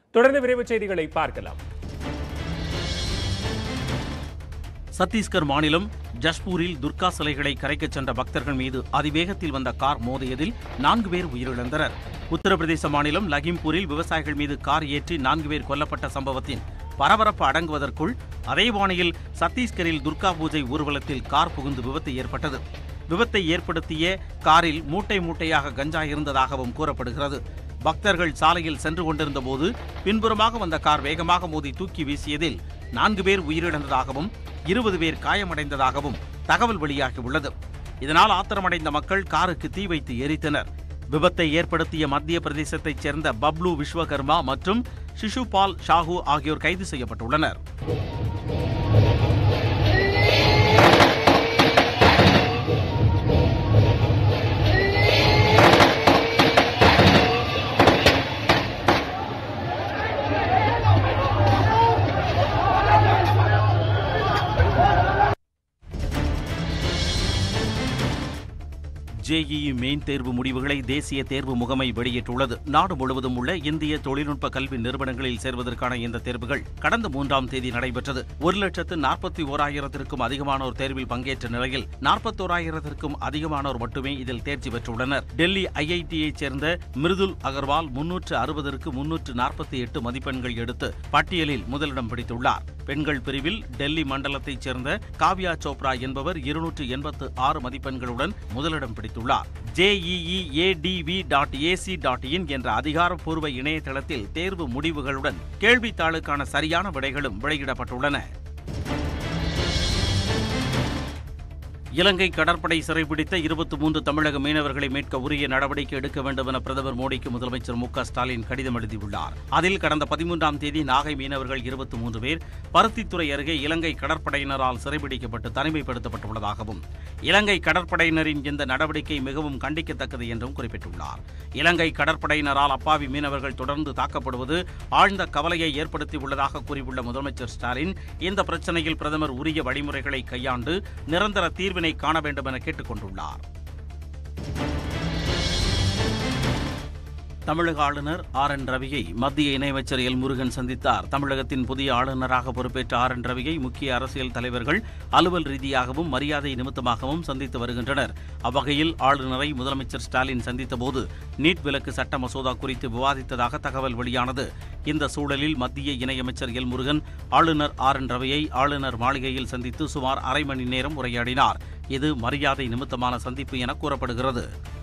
தொடர்ந்து விரைவுச் செய்திகளை பார்க்கலாம். சத்தீஸ்கர் மாநிலம் ஜஷ்பூரில் துர்கா சிலைகளை கரைக்கச் சென்ற பக்தர்கள் மீது அதிவேகத்தில் வந்த கார் மோதியதில் 4 பேர் உயிரிழந்தனர். உத்தரப்பிரதேச மாநிலம் லகிம்பூரில் விவசாயிகள் மீது கார் ஏற்றி 4 பேர் கொல்லப்பட்ட சம்பவத்தின் பரபரப்பு அடங்குவதற்குள் அதே பாணியில் சத்தீஸ்கரில் துர்கா பூஜை ஊர்வலத்தில் கார் புகுந்து விபத்து ஏற்பட்டது. விபத்தை ஏற்படுத்திய காரில் மூட்டை மூட்டையாக கஞ்சா இருந்ததாகவும் கூறப்படுகிறது. பக்தர்கள் சாலையில் சென்று கொண்டிருந்த போது பின்புறமாக வந்த கார் வேகமாக மோதி தூக்கி வீசியதில் 4 பேர் உயிரிழந்ததாகவும் 20 பேர் காயமடைந்ததாகவும் தகவல் வெளியாகியுள்ளது. இதனால் ஆத்திரமடைந்த மக்கள் காருக்கு தீ வைத்து எரித்தனர். விபத்தை ஏற்படுத்திய மத்திய பிரதேசத்தைச் சேர்ந்த பப்ளு விஸ்வகர்மா மற்றும் சிசுபால் ஷாஹூ ஆகியோர் கைது செய்யப்பட்டுள்ளனர். ஜேஇஇ மெயின் தேர்வு முடிவுகளை தேசிய தேர்வு முகமை வெளியிட்டுள்ளது. நாடு முழுவதும் உள்ள இந்திய தொழில்நுட்ப கல்வி நிறுவனங்களில் சேர்வதற்கான இந்த தேர்வுகள் கடந்த 3ஆம் தேதி நடைபெற்றது. 1,41,000க்கும் அதிகமானோர் தேர்வில் பங்கேற்ற நிலையில் 41,000க்கும் அதிகமானோர் மட்டுமே இதில் தேர்ச்சி பெற்றுள்ளனர். டெல்லி ஐஐடியைச் சேர்ந்த மிருதுல் அகர்வால் 360ற்கு 348 மதிப்பெண்கள் எடுத்து பட்டியலில் முதலிடம் பிடித்துள்ளார். பெண்கள் பிரிவில் டெல்லி மண்டலத்தைச் சேர்ந்த காவ்யா சோப்ரா என்பவர் 286 மதிப்பெண்களுடன் முதலிடம் பிடித்துள்ளார். JEEADV.ac.in என்ற அதிகாரப்பூர்வ இணையதளத்தில் தேர்வு முடிவுகளுடன் கேள்வித்தாளுக்கான சரியான விடைகளும் வெளியிடப்பட்டுள்ளன. இலங்கை கடற்படை சிறைபிடித்த 23 தமிழக மீனவர்களை மீட்க உரிய நடவடிக்கை எடுக்க வேண்டும் என பிரதமர் மோடிக்கு முதலமைச்சர் மு.க. ஸ்டாலின் கடிதம் எழுதியுள்ளார். அதில் கடந்த 13ஆம் தேதி நாகை மீனவர்கள் 23 பேர் பருத்தித்துறை அருகே இலங்கை கடற்படையினரால் சிறைபிடிக்கப்பட்டு தனிமைப்படுத்தப்பட்டுள்ளதாகவும் இலங்கை கடற்படையினரின் இந்த நடவடிக்கை மிகவும் கண்டிக்கத்தக்கது என்றும் குறிப்பிட்டுள்ளார். இலங்கை கடற்படையினரால் அப்பாவி மீனவர்கள் தொடர்ந்து தாக்கப்படுவது ஆழ்ந்த கவலையை ஏற்படுத்தியுள்ளதாக கூறியுள்ள முதலமைச்சர் ஸ்டாலின் இந்த பிரச்சினையில் பிரதமர் உரிய வழிமுறைகளை கையாண்டு நிரந்தர தீர்வினை காண வேண்டும் என கேட்டுக் கொண்டுள்ளார். தமிழக ஆளுநர் RN ரவியை மத்திய இணையமைச்சர் எல் முருகன் சந்தித்தார். தமிழகத்தின் புதிய ஆளுநராக பொறுப்பேற்ற RN ரவியை முக்கிய அரசியல் தலைவர்கள் அலுவல் ரீதியாகவும் மரியாதை நிமித்தமாகவும் சந்தித்து வருகின்றனர். அவ்வகையில் ஆளுநரை முதலமைச்சர் ஸ்டாலின் சந்தித்தபோது நீட் விலக்கு சட்ட மசோதா குறித்து விவாதித்ததாக தகவல் வெளியானது. இந்த சூழலில் மத்திய இணையமைச்சர் எல் முருகன் ஆளுநர் RN ரவியை ஆளுநர் மாளிகையில் சந்தித்து சுமார் அரை மணி நேரம் உரையாடினார். இது மரியாதை நிமித்தமான சந்திப்பு என கூறப்படுகிறது.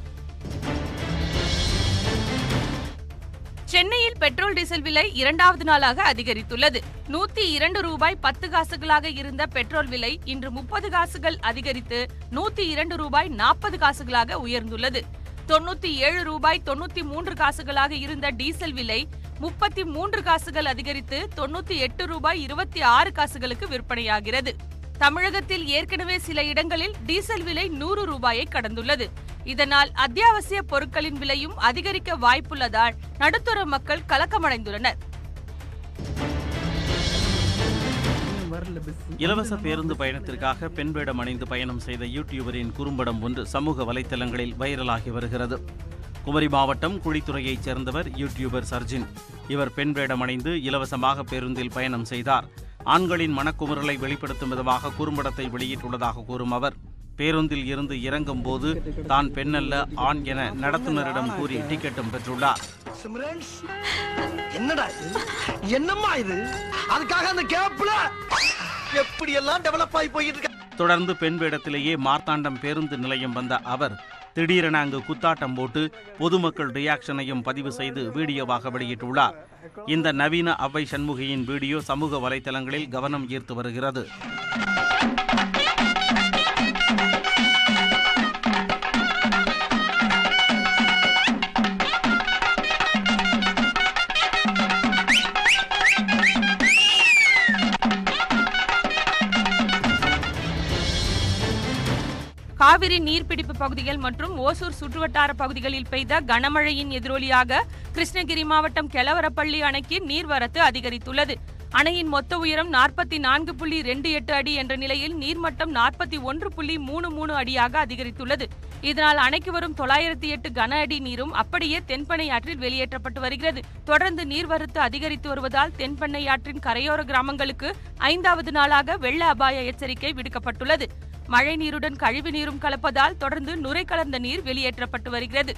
சென்னையில் பெட்ரோல் டீசல் விலை 2வது நாளாக அதிகரித்துள்ளது. 102 ரூபாய் 10 காசுகளாக இருந்த பெட்ரோல் விலை இன்று 30 காசுகள் அதிகரித்து 102 ரூபாய் 40 காசுகளாக உயர்ந்துள்ளது. 97 ரூபாய் 93 காசுகளாக இருந்த டீசல் விலை 33 காசுகள் அதிகரித்து 98 ரூபாய் 26 காசுகளுக்கு விற்பனையாகிறது. தமிழகத்தில் ஏற்கனவே சில இடங்களில் டீசல் விலை 100 ரூபாயை கடந்துள்ளது. இதனால் அத்தியாவசிய பொருட்களின் விலையும் அதிகரிக்க வாய்ப்புள்ளதால் நடுத்தர மக்கள் கலக்கமடைந்துள்ளனர். இலவச பேருந்து பயணத்திற்காக பெண் வேடம் அணிந்து பயணம் செய்த யூடியூபரின் குறும்படம் ஒன்று சமூக வலைதளங்களில் வைரலாகி வருகிறது. குமரி மாவட்டம் குழித்துறையைச் சேர்ந்தவர் யூடியூபர் சர்ஜின். இவர் பெண் வேடம் அணிந்து இலவசமாக பேருந்தில் பயணம் செய்தார். ஆண்களின் மனக்குமுறலை வெளிப்படுத்தும் விதமாக குறும்படத்தை வெளியிட்டுள்ளதாக கூறும் அவர் பேருந்தில் இருந்து இறங்கும் போது தான் பெண்ணல்ல ஆண் என நடத்துனரிடம் கூறி டிக்கெட்டும் பெற்றுள்ளார். தொடர்ந்து பெண் வேடத்திலேயே மார்த்தாண்டம் பேருந்து நிலையம் வந்த அவர் திடீரென அங்கு குத்தாட்டம் போட்டு பொதுமக்கள் ரியாக்ஷனையும் பதிவு செய்து வீடியோவாக வெளியிட்டுள்ளார். இந்த நவீன அவ்வை சண்முகியின் வீடியோ சமூக வலைதளங்களில் கவனம் ஈர்த்து வருகிறது. காவிரி நீர்பிடிப்பு பகுதிகள் மற்றும் ஓசூர் சுற்றுவட்டார பகுதிகளில் பெய்த கனமழையின் எதிரொலியாக கிருஷ்ணகிரி மாவட்டம் கெலவரப்பள்ளி அணைக்கு நீர்வரத்து அதிகரித்துள்ளது. அணையின் மொத்த உயரம் 44.28 அடி என்ற நிலையில் நீர்மட்டம் 41.33 அடியாக அதிகரித்துள்ளது. இதனால் அணைக்கு வரும் 908 கன அடி நீரும் அப்படியே தென்பெண்ணை ஆற்றில் வெளியேற்றப்பட்டு வருகிறது. தொடர்ந்து நீர்வரத்து அதிகரித்து வருவதால் தென்பெண்ணை ஆற்றின் கரையோர கிராமங்களுக்கு 5வது நாளாக வெள்ள அபாய எச்சரிக்கை விடுக்கப்பட்டுள்ளது. மழை நீருடன் கழிவு நீரும் கலப்பதால் தொடர்ந்து நுரை கலந்த நீர் வெளியேற்றப்பட்டு வருகிறது.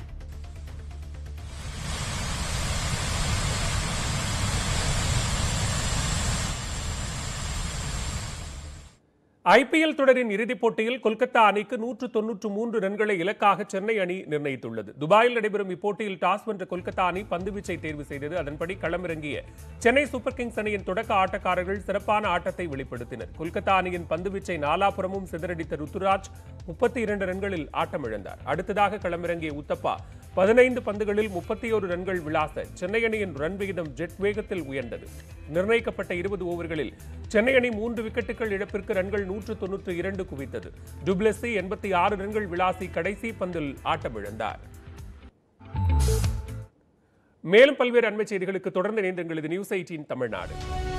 IPL தொடரின் இறுதிப் போட்டியில் கொல்கத்தா அணிக்கு 193 ரன்களை இலக்காக சென்னை அணி நிர்ணயித்துள்ளது. துபாயில் நடைபெறும் இப்போட்டியில் டாஸ் வென்ற கொல்கத்தா அணி பந்துவீச்சை தேர்வு செய்தது. அதன்படி களமிறங்கிய சென்னை சூப்பர் கிங்ஸ் அணியின் தொடக்க ஆட்டக்காரர்கள் சிறப்பான ஆட்டத்தை வெளிப்படுத்தினர். கொல்கத்தா அணியின் பந்துவீச்சை நாலாபுறமும் சிதறடித்த ருத்துராஜ் 32 ரன்களில் ஆட்டமிழந்தார். அடுத்ததாக களமிறங்கிய உத்தப்பா 15 பந்துகளில் 31 ரன்கள் விளாச சென்னை அணியின் ரன் விகிதம் ஜெட் வேகத்தில் உயர்ந்தது. நிர்ணயிக்கப்பட்ட 20 ஓவர்களில் சென்னை அணி 3 விக்கெட்டுகள் இழப்பிற்கு ரன்கள் 192 குவித்தது. டுப்ளெசி 86 ரன்கள் விளாசி கடைசி பந்தில் ஆட்டமிழந்தார். மேலும் பல்வேறு அண்மைச் செய்திகளுக்கு தொடர்ந்து இணைந்திருங்கள். இது நியூஸ் 18 தமிழ்நாடு.